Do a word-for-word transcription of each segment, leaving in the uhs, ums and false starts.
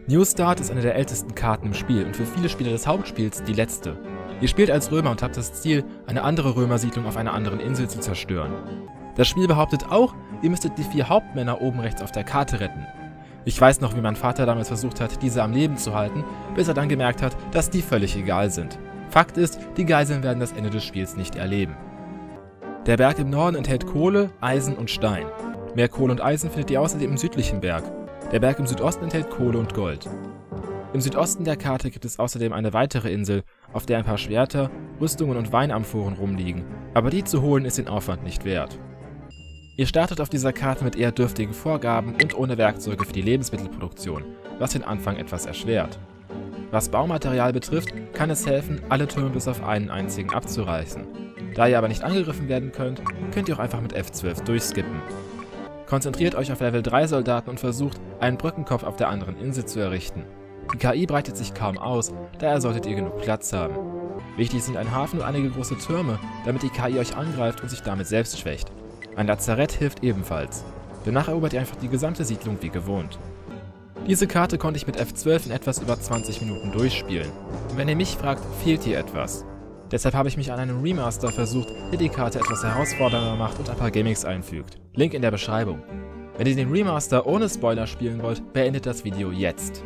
New Start ist eine der ältesten Karten im Spiel und für viele Spieler des Hauptspiels die letzte. Ihr spielt als Römer und habt das Ziel, eine andere Römersiedlung auf einer anderen Insel zu zerstören. Das Spiel behauptet auch, ihr müsstet die vier Hauptmänner oben rechts auf der Karte retten. Ich weiß noch, wie mein Vater damals versucht hat, diese am Leben zu halten, bis er dann gemerkt hat, dass die völlig egal sind. Fakt ist, die Geiseln werden das Ende des Spiels nicht erleben. Der Berg im Norden enthält Kohle, Eisen und Stein. Mehr Kohle und Eisen findet ihr außerdem im südlichen Berg. Der Berg im Südosten enthält Kohle und Gold. Im Südosten der Karte gibt es außerdem eine weitere Insel, auf der ein paar Schwerter, Rüstungen und Weinamphoren rumliegen, aber die zu holen ist den Aufwand nicht wert. Ihr startet auf dieser Karte mit eher dürftigen Vorgaben und ohne Werkzeuge für die Lebensmittelproduktion, was den Anfang etwas erschwert. Was Baumaterial betrifft, kann es helfen, alle Türme bis auf einen einzigen abzureißen. Da ihr aber nicht angegriffen werden könnt, könnt ihr auch einfach mit F zwölf durchskippen. Konzentriert euch auf Level drei Soldaten und versucht, einen Brückenkopf auf der anderen Insel zu errichten. Die K I breitet sich kaum aus, daher solltet ihr genug Platz haben. Wichtig sind ein Hafen und einige große Türme, damit die K I euch angreift und sich damit selbst schwächt. Ein Lazarett hilft ebenfalls. Danach erobert ihr einfach die gesamte Siedlung wie gewohnt. Diese Karte konnte ich mit F zwölf in etwas über zwanzig Minuten durchspielen. Und wenn ihr mich fragt, fehlt hier etwas. Deshalb habe ich mich an einem Remaster versucht, der die Karte etwas herausfordernder macht und ein paar Gimmicks einfügt. Link in der Beschreibung. Wenn ihr den Remaster ohne Spoiler spielen wollt, beendet das Video jetzt.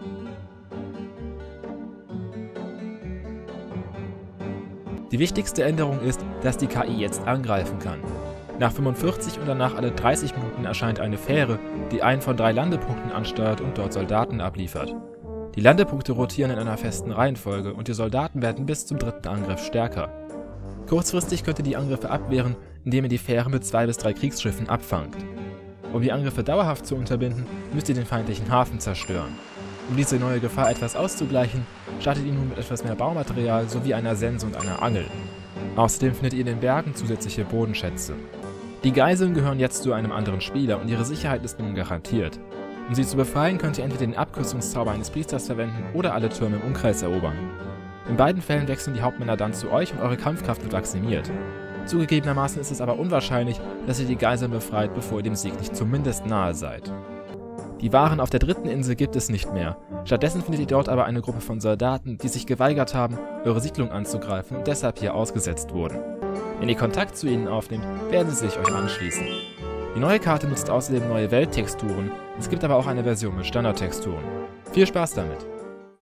Die wichtigste Änderung ist, dass die K I jetzt angreifen kann. Nach fünfundvierzig und danach alle dreißig Minuten erscheint eine Fähre, die einen von drei Landepunkten ansteuert und dort Soldaten abliefert. Die Landepunkte rotieren in einer festen Reihenfolge und die Soldaten werden bis zum dritten Angriff stärker. Kurzfristig könnt ihr die Angriffe abwehren, indem ihr die Fähre mit zwei bis drei Kriegsschiffen abfangt. Um die Angriffe dauerhaft zu unterbinden, müsst ihr den feindlichen Hafen zerstören. Um diese neue Gefahr etwas auszugleichen, startet ihr nun mit etwas mehr Baumaterial sowie einer Sense und einer Angel. Außerdem findet ihr in den Bergen zusätzliche Bodenschätze. Die Geiseln gehören jetzt zu einem anderen Spieler und ihre Sicherheit ist nun garantiert. Um sie zu befreien, könnt ihr entweder den Abkürzungszauber eines Priesters verwenden oder alle Türme im Umkreis erobern. In beiden Fällen wechseln die Hauptmänner dann zu euch und eure Kampfkraft wird maximiert. Zugegebenermaßen ist es aber unwahrscheinlich, dass ihr die Geiseln befreit, bevor ihr dem Sieg nicht zumindest nahe seid. Die Waren auf der dritten Insel gibt es nicht mehr. Stattdessen findet ihr dort aber eine Gruppe von Soldaten, die sich geweigert haben, eure Siedlung anzugreifen und deshalb hier ausgesetzt wurden. Wenn ihr Kontakt zu ihnen aufnehmt, werden sie sich euch anschließen. Die neue Karte nutzt außerdem neue Welttexturen, es gibt aber auch eine Version mit Standardtexturen. Viel Spaß damit!